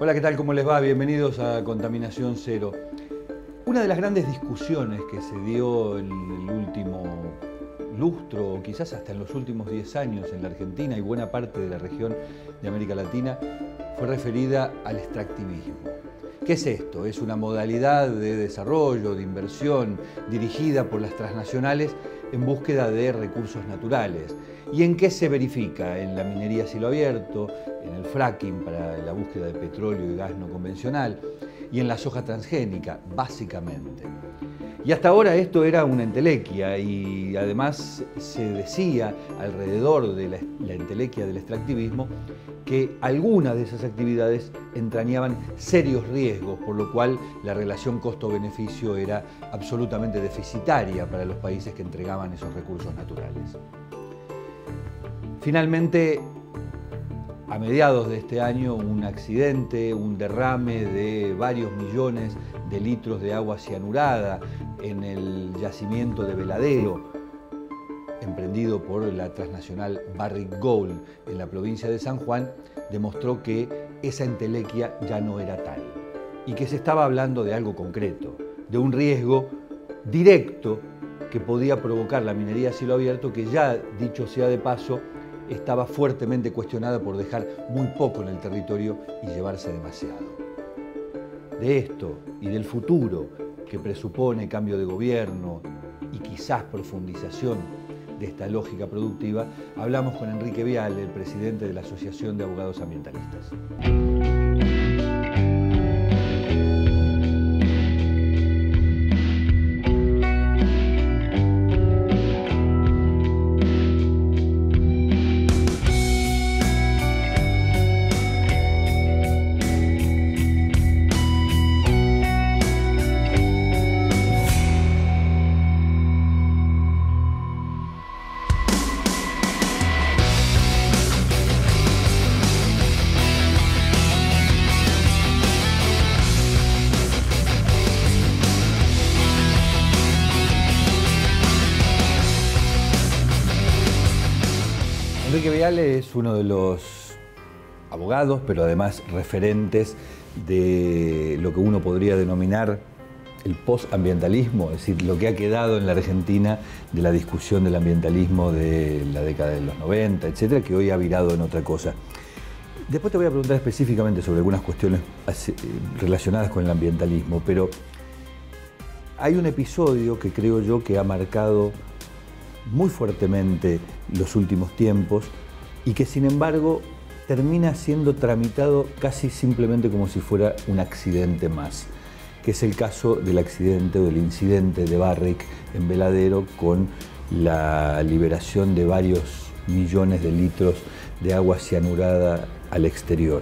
Hola, ¿qué tal? ¿Cómo les va? Bienvenidos a Contaminación Cero. Una de las grandes discusiones que se dio en el último lustro, o quizás hasta en los últimos 10 años en la Argentina y buena parte de la región de América Latina, fue referida al extractivismo. ¿Qué es esto? Es una modalidad de desarrollo, de inversión, dirigida por las transnacionales en búsqueda de recursos naturales. ¿Y en qué se verifica? En la minería a cielo abierto, en el fracking para la búsqueda de petróleo y gas no convencional, y en la soja transgénica, básicamente. Y hasta ahora esto era una entelequia, y además se decía alrededor de la entelequia del extractivismo que algunas de esas actividades entrañaban serios riesgos, por lo cual la relación costo-beneficio era absolutamente deficitaria para los países que entregaban esos recursos naturales. Finalmente, a mediados de este año, un accidente, un derrame de varios millones de litros de agua cianurada en el yacimiento de Veladero, emprendido por la transnacional Barrick Gold en la provincia de San Juan, demostró que esa entelequia ya no era tal y que se estaba hablando de algo concreto, de un riesgo directo que podía provocar la minería a cielo abierto, que ya, dicho sea de paso, estaba fuertemente cuestionada por dejar muy poco en el territorio y llevarse demasiado. De esto y del futuro que presupone cambio de gobierno y quizás profundización de esta lógica productiva, hablamos con Enrique Viale, el presidente de la Asociación de Abogados Ambientalistas. Enrique Viale es uno de los abogados, pero además referentes de lo que uno podría denominar el post-ambientalismo, es decir, lo que ha quedado en la Argentina de la discusión del ambientalismo de la década de los 90, etcétera, que hoy ha virado en otra cosa. Después te voy a preguntar específicamente sobre algunas cuestiones relacionadas con el ambientalismo, pero hay un episodio que creo yo que ha marcado muy fuertemente los últimos tiempos y que sin embargo termina siendo tramitado casi simplemente como si fuera un accidente más, que es el caso del accidente o del incidente de Barrick en Veladero con la liberación de varios millones de litros de agua cianurada al exterior.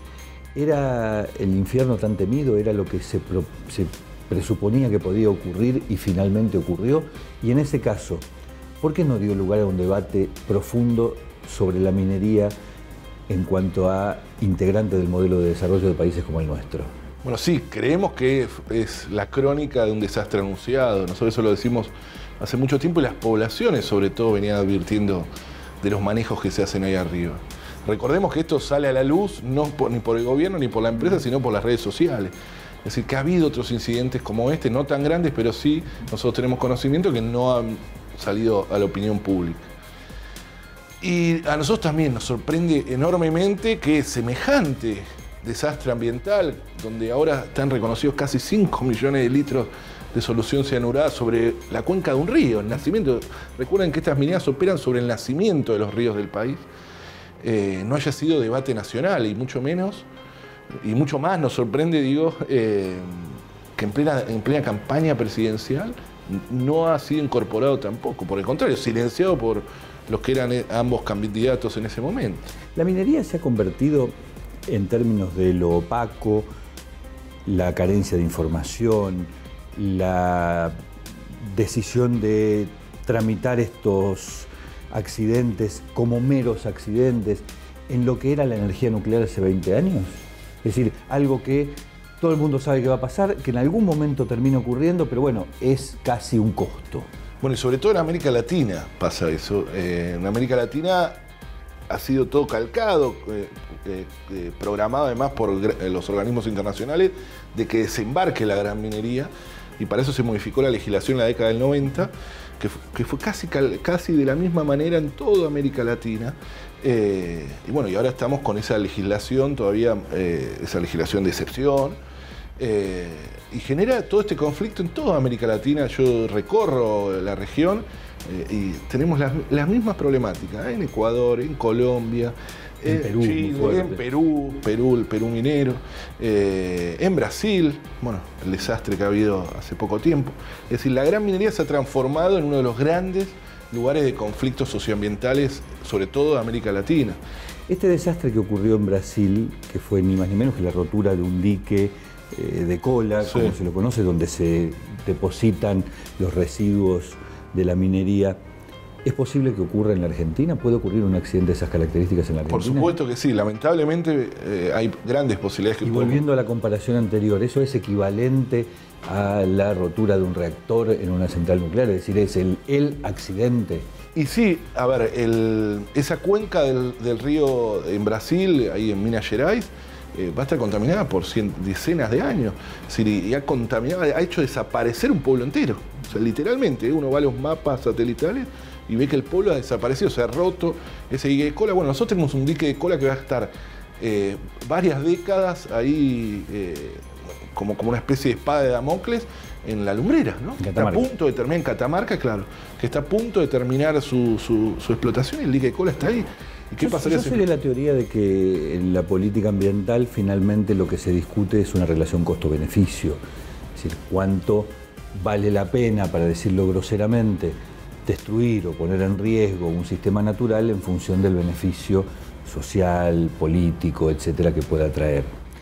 ¿Era el infierno tan temido? ¿Era lo que se presuponía que podía ocurrir y finalmente ocurrió? Y en ese caso, ¿por qué no dio lugar a un debate profundo sobre la minería en cuanto a integrante del modelo de desarrollo de países como el nuestro? Bueno, sí, creemos que es la crónica de un desastre anunciado. Nosotros eso lo decimos hace mucho tiempo y las poblaciones, sobre todo, venían advirtiendo de los manejos que se hacen ahí arriba. Recordemos que esto sale a la luz no ni por el gobierno ni por la empresa, sino por las redes sociales. Es decir, que ha habido otros incidentes como este, no tan grandes, pero sí nosotros tenemos conocimiento que no han salido a la opinión pública. Y a nosotros también nos sorprende enormemente que semejante desastre ambiental, donde ahora están reconocidos casi 5 millones de litros de solución cianurada sobre la cuenca de un río, el nacimiento. Recuerden que estas mineras operan sobre el nacimiento de los ríos del país. No haya sido debate nacional y mucho más nos sorprende, digo, que en plena campaña presidencial no ha sido incorporado tampoco, por el contrario, silenciado por los que eran ambos candidatos en ese momento. La minería se ha convertido, en términos de lo opaco, la carencia de información, la decisión de tramitar estos accidentes como meros accidentes, en lo que era la energía nuclear hace 20 años. Es decir, algo que todo el mundo sabe que va a pasar, que en algún momento termina ocurriendo, pero bueno, es casi un costo. Bueno, y sobre todo en América Latina pasa eso. En América Latina ha sido todo calcado, programado además por los organismos internacionales, de que desembarque la gran minería, y para eso se modificó la legislación en la década del 90, que fue casi de la misma manera en toda América Latina. Y bueno, y ahora estamos con esa legislación todavía, esa legislación de excepción, y genera todo este conflicto en toda América Latina. Yo recorro la región y tenemos las mismas problemáticas, en Ecuador, en Colombia, en Perú, Chile, en Perú, el Perú minero, en Brasil, bueno, el desastre que ha habido hace poco tiempo. Es decir, la gran minería se ha transformado en uno de los grandes lugares de conflictos socioambientales, sobre todo de América Latina. Este desastre que ocurrió en Brasil, que fue ni más ni menos que la rotura de un dique de cola, Sí, como se lo conoce, donde se depositan los residuos de la minería, ¿es posible que ocurra en la Argentina? ¿Puede ocurrir un accidente de esas características en la Argentina? por supuesto que sí, lamentablemente hay grandes posibilidades que Y volviendo a la comparación anterior, ¿eso es equivalente a la rotura de un reactor en una central nuclear? Es decir, ¿es el accidente? Y sí, a ver, esa cuenca del río en Brasil, ahí en Minas Gerais, va a estar contaminada por decenas de años. Es decir, y ha contaminado, ha hecho desaparecer un pueblo entero. O sea, literalmente, uno va a los mapas satelitales y ve que el pueblo ha desaparecido, se ha roto ese dique de cola. Bueno, nosotros tenemos un dique de cola que va a estar varias décadas ahí como una especie de espada de Damocles en la lumbrera, ¿no? Está a punto de terminar en Catamarca, claro, que está a punto de terminar su explotación y el dique de cola está ahí. ¿Y qué pasaría? Yo soy de la teoría de que en la política ambiental finalmente lo que se discute es una relación costo-beneficio. Es decir, cuánto vale la pena, para decirlo groseramente, destruir o poner en riesgo un sistema natural en función del beneficio social, político, etcétera, que pueda traer.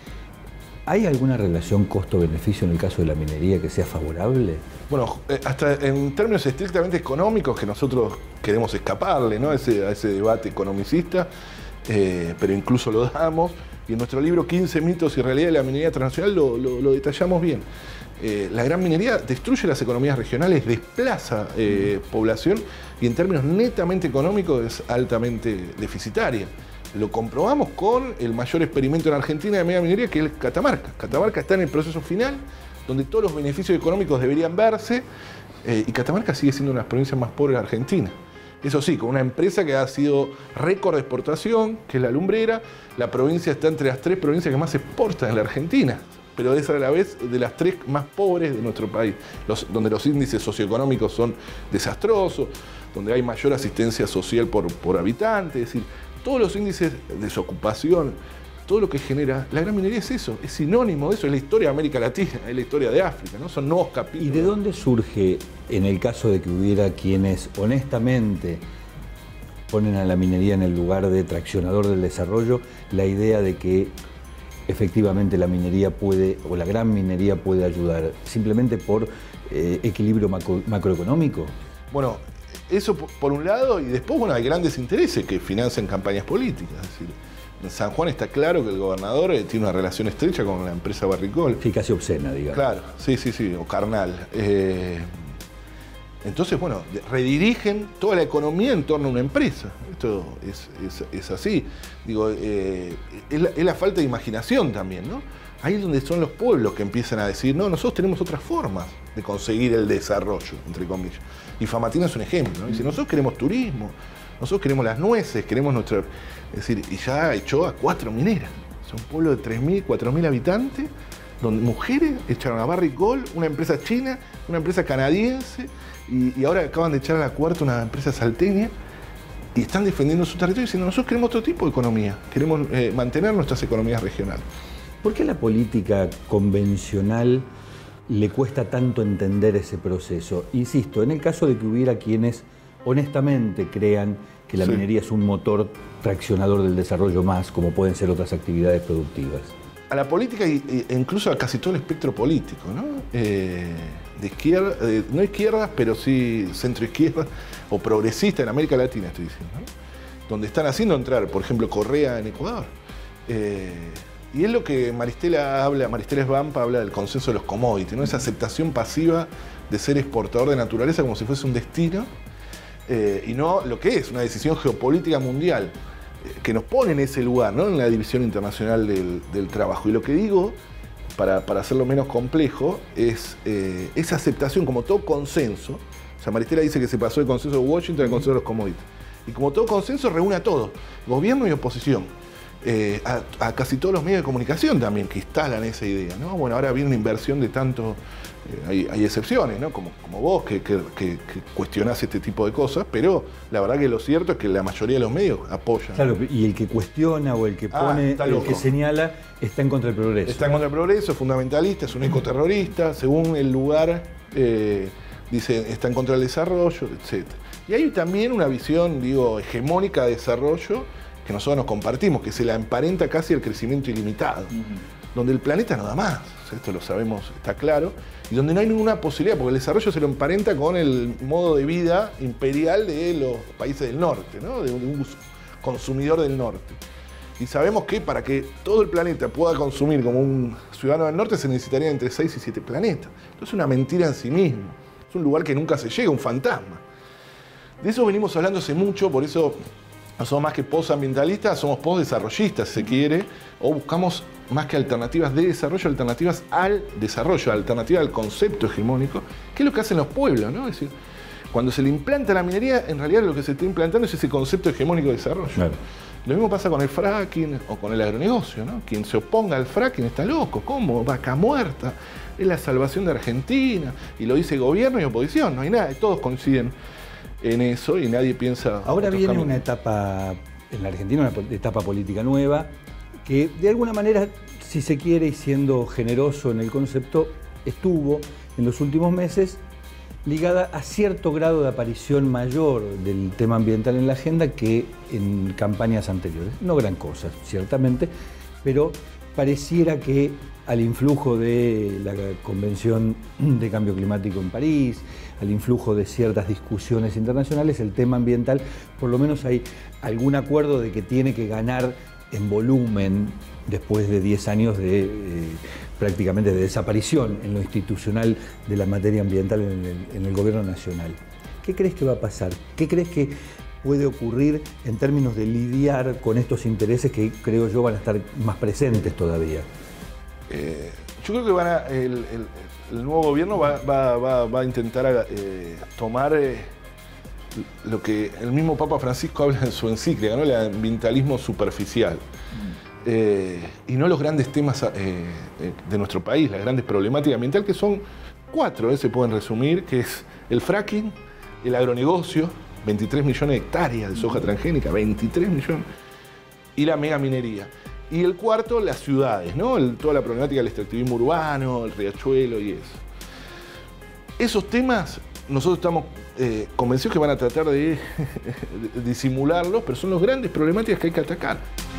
¿Hay alguna relación costo-beneficio en el caso de la minería que sea favorable? Bueno, hasta en términos estrictamente económicos, que nosotros queremos escaparle, ¿no?, a ese debate economicista, pero incluso lo damos, y en nuestro libro 15 mitos y realidades de la minería transnacional lo detallamos bien. La gran minería destruye las economías regionales, desplaza población, y en términos netamente económicos es altamente deficitaria. Lo comprobamos con el mayor experimento en Argentina de mega minería, que es Catamarca. Catamarca está en el proceso final, donde todos los beneficios económicos deberían verse, y Catamarca sigue siendo una de las provincias más pobres de Argentina. Eso sí, con una empresa que ha sido récord de exportación, que es la lumbrera. La provincia está entre las 3 provincias que más exportan en la Argentina, pero es a la vez de las 3 más pobres de nuestro país, donde los índices socioeconómicos son desastrosos, donde hay mayor asistencia social por habitante. Es decir, todos los índices de desocupación, todo lo que genera la gran minería es eso, es sinónimo de eso, es la historia de América Latina, es la historia de África, ¿no? Son nuevos capítulos. ¿Y de dónde surge, en el caso de que hubiera quienes honestamente ponen a la minería en el lugar de traccionador del desarrollo, la idea de que efectivamente la minería puede, o la gran minería puede ayudar, simplemente por equilibrio macroeconómico? Bueno, eso por un lado, y después, bueno, hay grandes intereses que financian campañas políticas. Es decir, en San Juan está claro que el gobernador tiene una relación estrecha con la empresa Barrick-Gold. Sí, casi obscena, digamos. Claro, sí, o carnal. Entonces, bueno, redirigen toda la economía en torno a una empresa. Esto es así. Digo, es la falta de imaginación también, ¿no? Ahí es donde son los pueblos que empiezan a decir, no, nosotros tenemos otras formas de conseguir el desarrollo, entre comillas. Y Famatina es un ejemplo, ¿no? Dice, nosotros queremos turismo, nosotros queremos las nueces, queremos nuestra... Es decir, y ya echó a 4 mineras. Es un pueblo de 3.000, 4.000 habitantes, donde mujeres echaron a Barrick Gold, una empresa china, una empresa canadiense, y ahora acaban de echar a la cuarta una empresa salteña, y están defendiendo su territorio diciendo, nosotros queremos otro tipo de economía, queremos mantener nuestras economías regionales. ¿Por qué a la política convencional le cuesta tanto entender ese proceso? Insisto, en el caso de que hubiera quienes honestamente crean que la minería es un motor traccionador del desarrollo más, como pueden ser otras actividades productivas. A la política e incluso a casi todo el espectro político, ¿no? De izquierda, no izquierdas, pero sí centroizquierda o progresista en América Latina, estoy diciendo, ¿no? Donde están haciendo entrar, por ejemplo, Correa en Ecuador. Y es lo que Maristela Svampa habla del consenso de los commodities, ¿no? Esa aceptación pasiva de ser exportador de naturaleza como si fuese un destino, y no lo que es una decisión geopolítica mundial. que nos pone en ese lugar, ¿no? En la división internacional del trabajo. Y lo que digo, para hacerlo menos complejo, es esa aceptación como todo consenso. O sea, Maristela dice que se pasó del consenso de Washington al consenso de los commodities. Y como todo consenso reúne a todos, gobierno y oposición. A casi todos los medios de comunicación también que instalan esa idea, ¿no? Bueno, ahora viene una inversión de tanto, hay excepciones, ¿no? Como vos que cuestionás este tipo de cosas, pero la verdad que lo cierto es que la mayoría de los medios apoyan. Claro, y el que cuestiona o el que pone, el que señala, está en contra del progreso. Está en contra del progreso, es fundamentalista, es un ecoterrorista, según el lugar, dice, está en contra del desarrollo, etc. Y hay también una visión, digo, hegemónica de desarrollo que nosotros nos compartimos, que se la emparenta casi al crecimiento ilimitado, donde el planeta no da más, o sea, esto lo sabemos, está claro, y donde no hay ninguna posibilidad, porque el desarrollo se lo emparenta con el modo de vida imperial de los países del norte, ¿no? De un consumidor del norte. Y sabemos que para que todo el planeta pueda consumir como un ciudadano del norte se necesitaría entre 6 y 7 planetas. Entonces es una mentira en sí mismo, es un lugar que nunca se llega, un fantasma. De eso venimos hablando hace mucho, por eso no somos más que posambientalistas, somos posdesarrollistas, si se quiere, o buscamos más que alternativas de desarrollo, alternativas al desarrollo, alternativas al concepto hegemónico, que es lo que hacen los pueblos, ¿no? Es decir, cuando se le implanta la minería, en realidad lo que se está implantando es ese concepto hegemónico de desarrollo. Claro. Lo mismo pasa con el fracking o con el agronegocio, ¿no? Quien se oponga al fracking está loco, ¿cómo? Vaca muerta, es la salvación de Argentina, y lo dice gobierno y oposición, no hay nada, todos coinciden en eso y nadie piensa... Ahora viene una etapa, en la Argentina, una etapa política nueva, que de alguna manera, si se quiere, y siendo generoso en el concepto, estuvo en los últimos meses ligada a cierto grado de aparición mayor del tema ambiental en la agenda que en campañas anteriores. No gran cosa, ciertamente, pero pareciera que al influjo de la Convención de Cambio Climático en París, al influjo de ciertas discusiones internacionales, el tema ambiental, por lo menos hay algún acuerdo de que tiene que ganar en volumen después de 10 años de prácticamente de desaparición en lo institucional de la materia ambiental en el gobierno nacional. ¿Qué crees que va a pasar? ¿Qué crees que puede ocurrir en términos de lidiar con estos intereses que creo yo van a estar más presentes todavía? Yo creo que el nuevo gobierno va a intentar tomar lo que el mismo Papa Francisco habla en su encíclica, ¿no? El ambientalismo superficial. Y no los grandes temas de nuestro país, las grandes problemáticas ambientales, que son 4, se pueden resumir, que es el fracking, el agronegocio, 23 millones de hectáreas de soja transgénica, 23 millones, y la megaminería. Y el cuarto, las ciudades, ¿no? Toda la problemática del extractivismo urbano, el riachuelo y eso. Esos temas, nosotros estamos convencidos que van a tratar de disimularlos, pero son las grandes problemáticas que hay que atacar.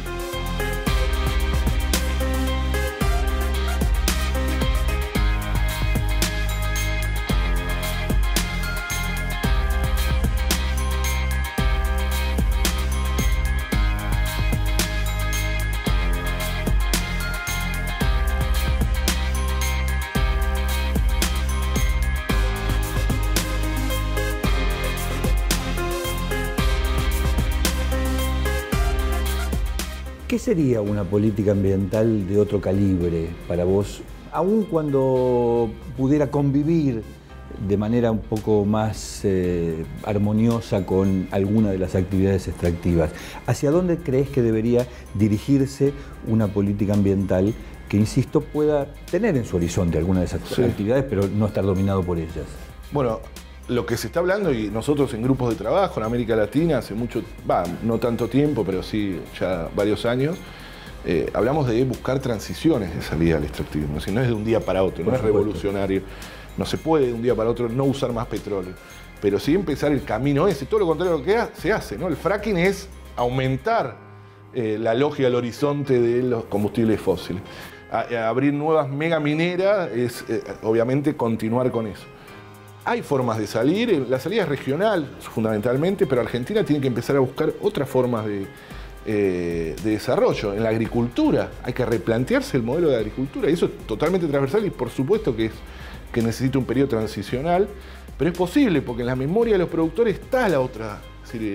¿Qué sería una política ambiental de otro calibre para vos, aun cuando pudiera convivir de manera un poco más armoniosa con alguna de las actividades extractivas? ¿Hacia dónde crees que debería dirigirse una política ambiental que, insisto, pueda tener en su horizonte alguna de esas actividades, pero no estar dominado por ellas? Bueno, lo que se está hablando, y nosotros en grupos de trabajo en América Latina hace mucho, no tanto tiempo, pero sí ya varios años, hablamos de buscar transiciones de salida al extractivismo. Si no es de un día para otro, no es revolucionario. No se puede de un día para otro no usar más petróleo. Pero sí empezar el camino ese, todo lo contrario de lo que se hace, ¿no? El fracking es aumentar la lógica del horizonte de los combustibles fósiles. Abrir nuevas megamineras es obviamente continuar con eso. Hay formas de salir, la salida es regional fundamentalmente, pero Argentina tiene que empezar a buscar otras formas de desarrollo. En la agricultura hay que replantearse el modelo de agricultura, y eso es totalmente transversal y por supuesto que necesita un periodo transicional, pero es posible porque en la memoria de los productores está la otra. Es decir,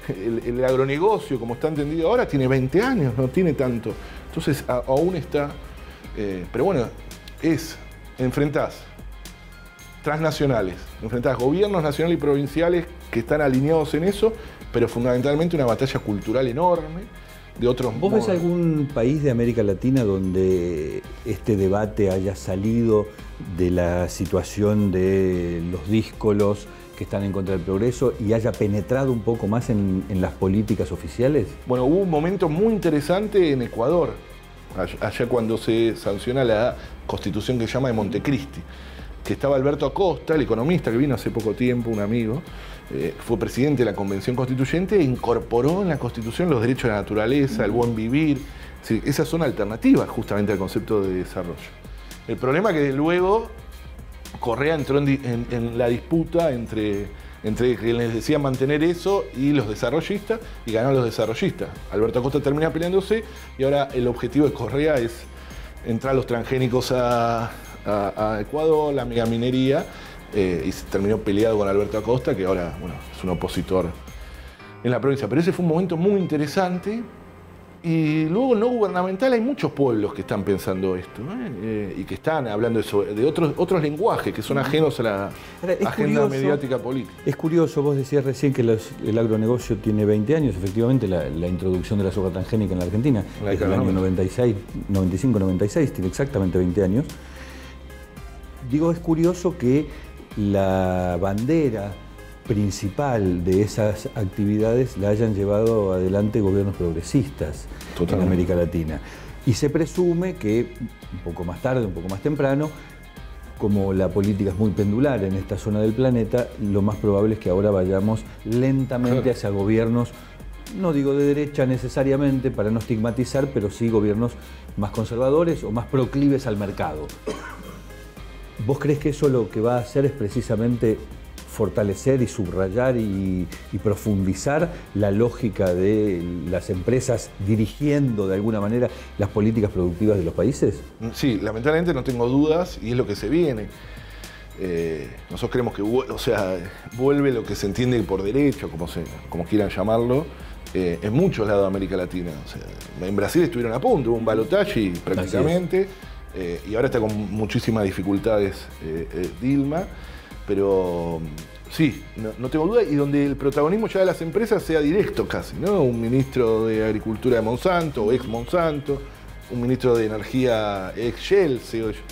el agronegocio, como está entendido ahora, tiene 20 años, no tiene tanto. Entonces aún está... pero bueno, enfrentás transnacionales, enfrentás gobiernos nacionales y provinciales que están alineados en eso, pero fundamentalmente una batalla cultural enorme de otros modos. ¿Vos ves algún país de América Latina donde este debate haya salido de la situación de los díscolos que están en contra del progreso y haya penetrado un poco más en las políticas oficiales? Bueno, hubo un momento muy interesante en Ecuador, allá cuando se sanciona la constitución que se llama de Montecristi, que estaba Alberto Acosta, el economista que vino hace poco tiempo, un amigo, fue presidente de la Convención Constituyente e incorporó en la Constitución los derechos de la naturaleza, el buen vivir. Es decir, esas son alternativas justamente al concepto de desarrollo. El problema es que luego Correa entró en la disputa entre quienes decían mantener eso y los desarrollistas, y ganaron los desarrollistas. Alberto Acosta termina peleándose y ahora el objetivo de Correa es entrar los transgénicos a Ecuador, la megaminería, y se terminó peleado con Alberto Acosta, que ahora bueno, es un opositor en la provincia. Pero ese fue un momento muy interesante. Y luego no gubernamental hay muchos pueblos que están pensando esto, y que están hablando de otros lenguajes que son ajenos a la agenda mediática política. Es curioso, vos decías recién que el agronegocio tiene 20 años, efectivamente la introducción de la soja transgénica en la Argentina es del año 95-96, tiene exactamente 20 años. Digo, es curioso que la bandera principal de esas actividades la hayan llevado adelante gobiernos progresistas en América Latina. Y se presume que un poco más tarde, un poco más temprano, como la política es muy pendular en esta zona del planeta, lo más probable es que ahora vayamos lentamente hacia gobiernos, no digo de derecha necesariamente para no estigmatizar, pero sí gobiernos más conservadores o más proclives al mercado. ¿Vos crees que eso lo que va a hacer es precisamente fortalecer y subrayar y profundizar la lógica de las empresas dirigiendo de alguna manera las políticas productivas de los países? Sí, lamentablemente no tengo dudas y es lo que se viene. Nosotros creemos que vuelve lo que se entiende por derecho, como quieran llamarlo, en muchos lados de América Latina. O sea, en Brasil estuvieron a punto, hubo un balotaje prácticamente, y ahora está con muchísimas dificultades Dilma. Pero sí, no tengo duda, y donde el protagonismo ya de las empresas sea directo casi, ¿no? Un ministro de Agricultura de Monsanto, o ex Monsanto, un ministro de Energía ex Shell,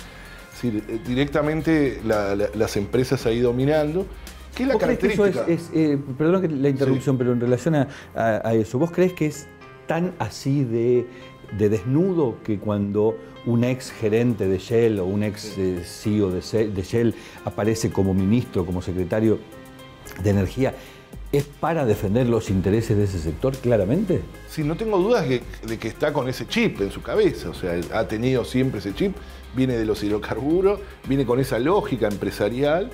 directamente las empresas ahí dominando. ¿Qué es la característica? Perdón que la interrupción, pero en relación a eso, ¿vos crees que es tan así de desnudo que cuando un ex gerente de Shell o un ex CEO de Shell aparece como ministro, como secretario de Energía, es para defender los intereses de ese sector, claramente? Sí, no tengo dudas de que está con ese chip en su cabeza, o sea, ha tenido siempre ese chip, viene de los hidrocarburos, viene con esa lógica empresarial,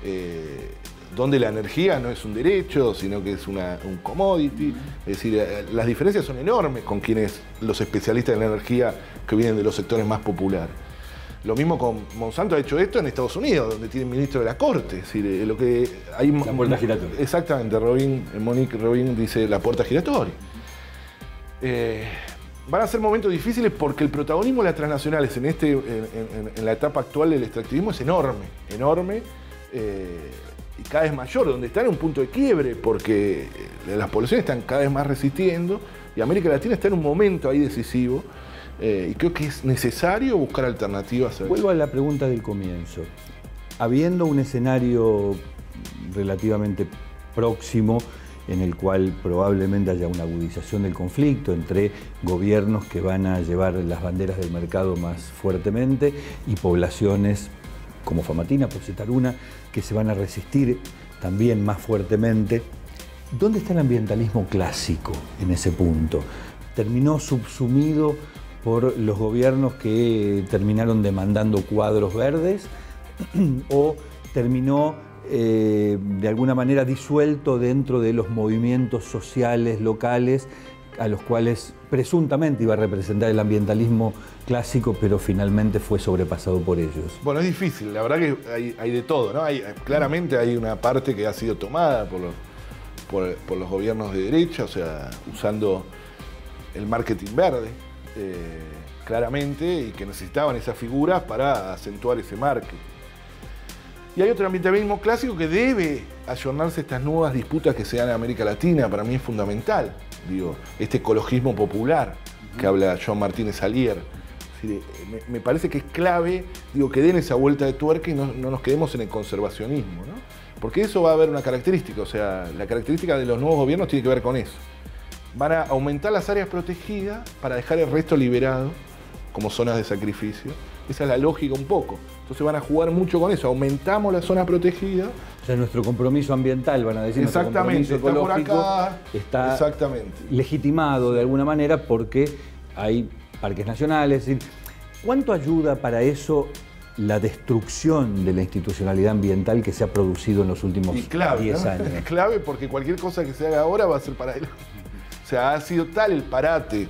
donde la energía no es un derecho, sino que es un commodity. Es decir, las diferencias son enormes con los especialistas en la energía que vienen de los sectores más populares. Lo mismo con Monsanto ha hecho esto en Estados Unidos, donde tiene ministro de la Corte. Es decir, lo que hay, la puerta giratoria. Exactamente, Monique Robin dice la puerta giratoria. Van a ser momentos difíciles porque el protagonismo de las transnacionales en la etapa actual del extractivismo es enorme. Y cada vez mayor, donde están en un punto de quiebre, porque las poblaciones están cada vez más resistiendo, y América Latina está en un momento ahí decisivo, y creo que es necesario buscar alternativas. Vuelvo a la pregunta del comienzo. Habiendo un escenario relativamente próximo, en el cual probablemente haya una agudización del conflicto entre gobiernos que van a llevar las banderas del mercado más fuertemente y poblaciones como Famatina, por citar una, que se van a resistir también más fuertemente. ¿Dónde está el ambientalismo clásico en ese punto? ¿Terminó subsumido por los gobiernos que terminaron demandando cuadros verdes o terminó de alguna manera disuelto dentro de los movimientos sociales locales a los cuales presuntamente iba a representar el ambientalismo clásico, pero finalmente fue sobrepasado por ellos? Bueno, es difícil, la verdad que hay de todo, ¿no? Claramente hay una parte que ha sido tomada por los gobiernos de derecha, o sea, usando el marketing verde, claramente, y que necesitaban esas figuras para acentuar ese marketing. Y hay otro ambientalismo clásico que debe ayornarse a estas nuevas disputas que se dan en América Latina. Para mí es fundamental, digo, este ecologismo popular que habla Joan Martínez Alier. Me parece que es clave, digo, que den esa vuelta de tuerca y no nos quedemos en el conservacionismo, ¿no? Porque eso va a haber una característica, o sea, la característica de los nuevos gobiernos tiene que ver con eso. Van a aumentar las áreas protegidas para dejar el resto liberado como zonas de sacrificio. Esa es la lógica un poco. Entonces van a jugar mucho con eso. Aumentamos las zonas protegidas. O sea, nuestro compromiso ambiental, van a decir, exactamente, nuestro compromiso está ecológico por acá. está exactamente. legitimado de alguna manera porque hay parques nacionales. Es decir, ¿cuánto ayuda para eso la destrucción de la institucionalidad ambiental que se ha producido en los últimos 10 años? Es clave porque cualquier cosa que se haga ahora va a ser para él. O sea, ha sido tal el parate,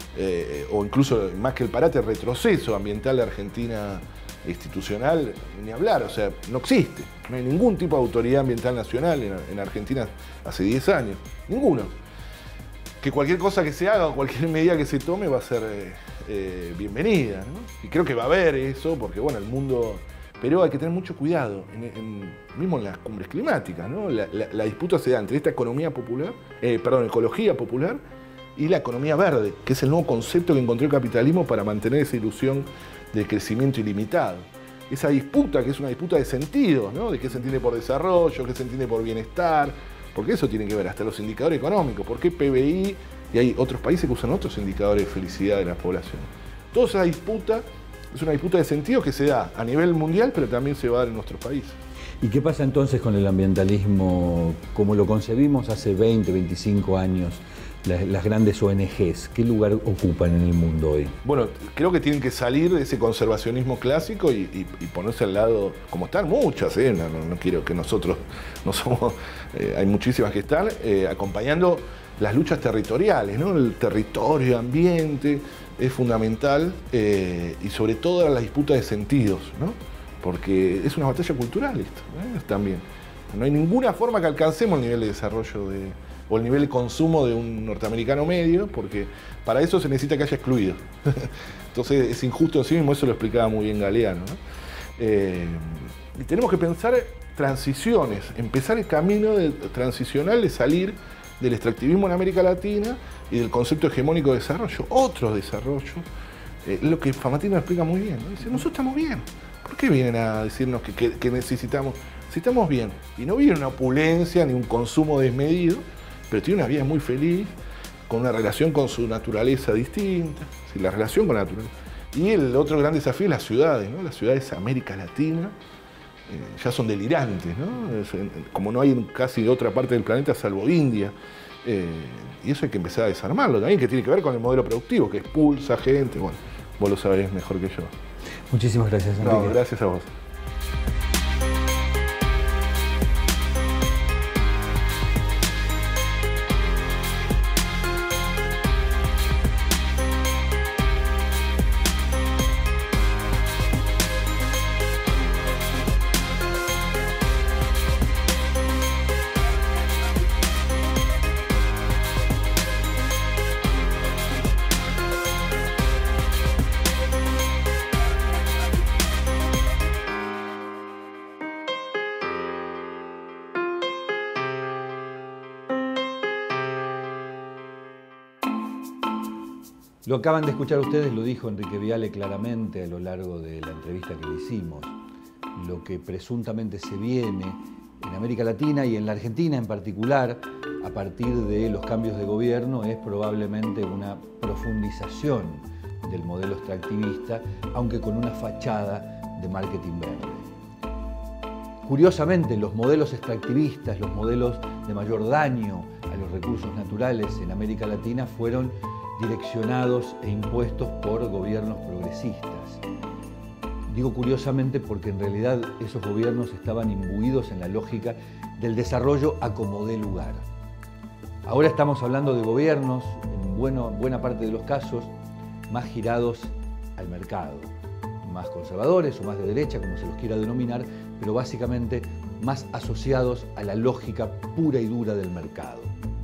o incluso más que el parate, el retroceso ambiental de Argentina institucional, ni hablar, o sea, no existe. No hay ningún tipo de autoridad ambiental nacional en Argentina hace 10 años. Ninguno. Que cualquier cosa que se haga o cualquier medida que se tome va a ser bienvenida, ¿no? Y creo que va a haber eso, porque bueno, el mundo... Pero hay que tener mucho cuidado, mismo en las cumbres climáticas, ¿no? La disputa se da entre esta economía popular, ecología popular, y la economía verde, que es el nuevo concepto que encontró el capitalismo para mantener esa ilusión de crecimiento ilimitado. Esa disputa, que es una disputa de sentidos, ¿no? De qué se entiende por desarrollo, qué se entiende por bienestar, porque eso tiene que ver hasta los indicadores económicos, por qué PBI, y hay otros países que usan otros indicadores de felicidad de la población. Toda esa disputa es una disputa de sentidos que se da a nivel mundial, pero también se va a dar en nuestro país. ¿Y qué pasa entonces con el ambientalismo como lo concebimos hace 20, 25 años? Las grandes ONGs, ¿qué lugar ocupan en el mundo hoy? Bueno, creo que tienen que salir de ese conservacionismo clásico y ponerse al lado, como están muchas, no quiero que nosotros no somos, hay muchísimas que están acompañando las luchas territoriales, ¿no? El territorio, ambiente, es fundamental, y sobre todo la disputa de sentidos, ¿no? Porque es una batalla cultural esto, también. No hay ninguna forma que alcancemos el nivel de desarrollo o el nivel de consumo de un norteamericano medio, porque para eso se necesita que haya excluido. Entonces es injusto en sí mismo, eso lo explicaba muy bien Galeano, ¿no? Y tenemos que pensar transiciones, empezar el camino transicional de salir del extractivismo en América Latina y del concepto hegemónico de desarrollo, otros desarrollos, lo que Famattino explica muy bien, ¿no? Dice, nosotros estamos bien, ¿por qué vienen a decirnos que necesitamos? Si estamos bien, y no viene una opulencia ni un consumo desmedido, pero tiene una vida muy feliz, con una relación con su naturaleza distinta, ¿sí? La relación con la naturaleza. Y el otro gran desafío es las ciudades, ¿no? Las ciudades de América Latina ya son delirantes, ¿no? Como no hay en casi otra parte del planeta salvo India. Y eso hay que empezar a desarmarlo también, que tiene que ver con el modelo productivo, que expulsa gente. Bueno, vos lo sabés mejor que yo. Muchísimas gracias, Enrique. No, gracias a vos. Lo acaban de escuchar ustedes, lo dijo Enrique Viale claramente a lo largo de la entrevista que le hicimos. Lo que presuntamente se viene en América Latina y en la Argentina en particular, a partir de los cambios de gobierno, es probablemente una profundización del modelo extractivista, aunque con una fachada de marketing verde. Curiosamente, los modelos extractivistas, los modelos de mayor daño a los recursos naturales en América Latina fueron direccionados e impuestos por gobiernos progresistas. Digo curiosamente porque en realidad esos gobiernos estaban imbuidos en la lógica del desarrollo a como dé lugar. Ahora estamos hablando de gobiernos, en buena parte de los casos, más girados al mercado, más conservadores o más de derecha, como se los quiera denominar, pero básicamente más asociados a la lógica pura y dura del mercado.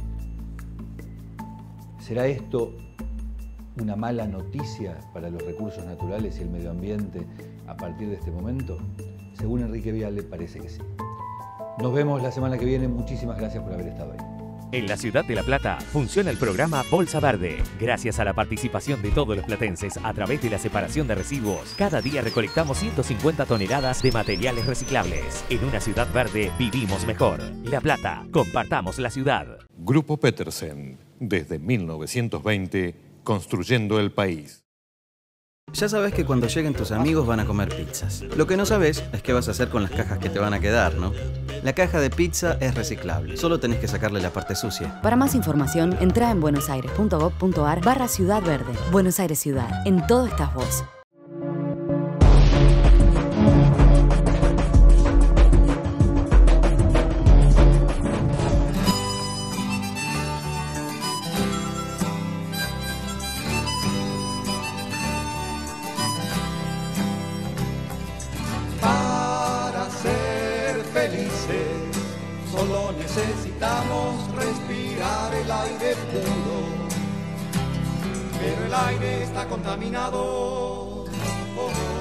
¿Será esto una mala noticia para los recursos naturales y el medio ambiente a partir de este momento? Según Enrique Viale, parece que sí. Nos vemos la semana que viene. Muchísimas gracias por haber estado ahí. En la ciudad de La Plata funciona el programa Bolsa Verde. Gracias a la participación de todos los platenses a través de la separación de residuos, cada día recolectamos 150 toneladas de materiales reciclables. En una ciudad verde vivimos mejor. La Plata, compartamos la ciudad. Grupo Petersen, desde 1920, construyendo el país. Ya sabes que cuando lleguen tus amigos van a comer pizzas. Lo que no sabes es qué vas a hacer con las cajas que te van a quedar, ¿no? La caja de pizza es reciclable. Solo tenés que sacarle la parte sucia. Para más información, entra en buenosaires.gov.ar/Ciudad Verde. Buenos Aires Ciudad. En todo estás vos. Solo necesitamos respirar el aire puro, pero el aire está contaminado. Oh, oh.